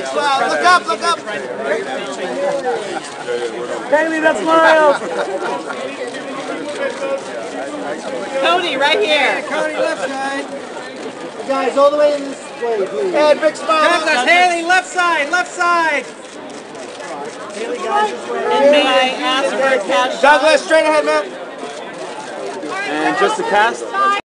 Big smile. Look up, look up. Haley, that smile. Cody, right here. Cody, left side. Guys, all the way in this way, please. Ed, big smile. Douglas, Haley, left side, left side. Haley, guys, this way. And may I ask for a cash? Douglas, straight ahead, man. And just the cast.